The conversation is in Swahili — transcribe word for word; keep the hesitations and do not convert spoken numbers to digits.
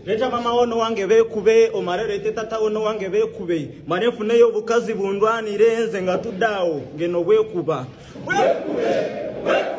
Leta mama ono wange bekube omarere teta ono wange bekube manefu neyo bukazi bundwani renze nga tuddawo ngeno bwekuba bwekube